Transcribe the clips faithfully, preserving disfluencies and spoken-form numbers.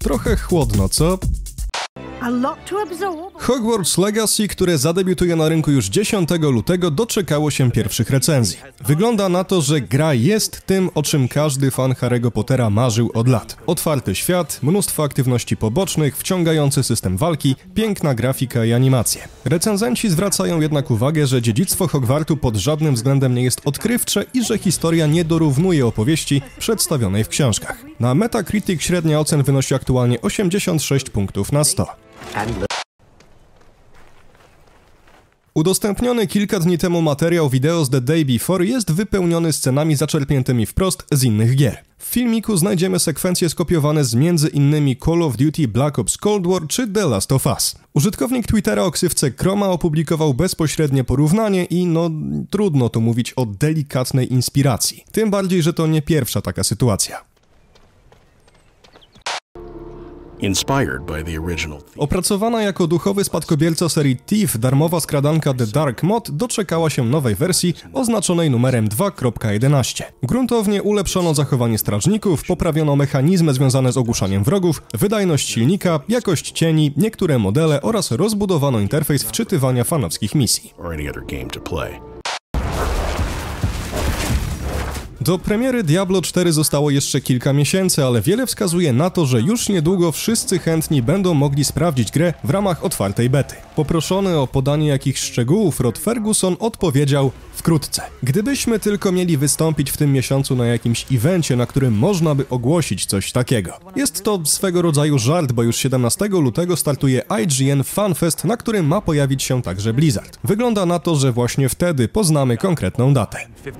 Trochę chłodno, co? Hogwarts Legacy, które zadebiutuje na rynku już dziesiątego lutego, doczekało się pierwszych recenzji. Wygląda na to, że gra jest tym, o czym każdy fan Harry'ego Pottera marzył od lat. Otwarty świat, mnóstwo aktywności pobocznych, wciągający system walki, piękna grafika i animacje. Recenzenci zwracają jednak uwagę, że dziedzictwo Hogwartu pod żadnym względem nie jest odkrywcze i że historia nie dorównuje opowieści przedstawionej w książkach. Na Metacritic średnia ocen wynosi aktualnie osiemdziesiąt sześć punktów na sto. Udostępniony kilka dni temu materiał wideo z The Day Before jest wypełniony scenami zaczerpniętymi wprost z innych gier. W filmiku znajdziemy sekwencje skopiowane z między innymi Call of Duty Black Ops Cold War czy The Last of Us. Użytkownik Twittera o ksywce Chroma opublikował bezpośrednie porównanie i no trudno tu mówić o delikatnej inspiracji. Tym bardziej, że to nie pierwsza taka sytuacja. Opracowana jako duchowy spadkobierca serii Thief, darmowa skradanka The Dark Mod doczekała się nowej wersji oznaczonej numerem dwa kropka jedenaście. Gruntownie ulepszono zachowanie strażników, poprawiono mechanizmy związane z ogłuszaniem wrogów, wydajność silnika, jakość cieni, niektóre modele oraz rozbudowano interfejs wczytywania fanowskich misji. Do premiery Diablo cztery zostało jeszcze kilka miesięcy, ale wiele wskazuje na to, że już niedługo wszyscy chętni będą mogli sprawdzić grę w ramach otwartej bety. Poproszony o podanie jakichś szczegółów, Rod Ferguson odpowiedział: wkrótce. Gdybyśmy tylko mieli wystąpić w tym miesiącu na jakimś evencie, na którym można by ogłosić coś takiego. Jest to swego rodzaju żart, bo już siedemnastego lutego startuje I G N FanFest, na którym ma pojawić się także Blizzard. Wygląda na to, że właśnie wtedy poznamy konkretną datę.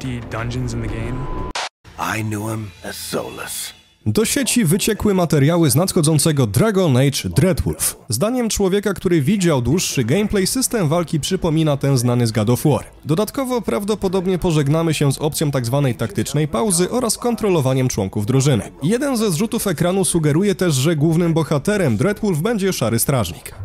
I knew him as Solus. Do sieci wyciekły materiały z nadchodzącego Dragon Age Dreadwolf. Zdaniem człowieka, który widział dłuższy gameplay, system walki przypomina ten znany z God of War. Dodatkowo prawdopodobnie pożegnamy się z opcją tzw. taktycznej pauzy oraz kontrolowaniem członków drużyny. Jeden ze zrzutów ekranu sugeruje też, że głównym bohaterem Dreadwolf będzie Szary Strażnik.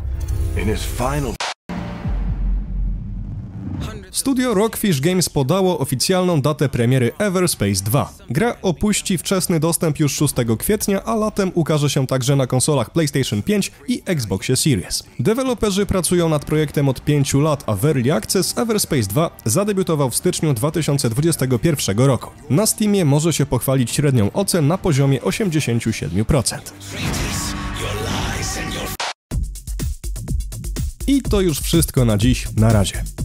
Studio Rockfish Games podało oficjalną datę premiery Everspace dwa. Gra opuści wczesny dostęp już szóstego kwietnia, a latem ukaże się także na konsolach PlayStation pięć i Xboxie Series. Deweloperzy pracują nad projektem od pięciu lat, a w Early Access Everspace dwa zadebiutował w styczniu dwa tysiące dwudziestego pierwszego roku. Na Steamie może się pochwalić średnią ocen na poziomie osiemdziesiąt siedem procent. I to już wszystko na dziś. Na razie.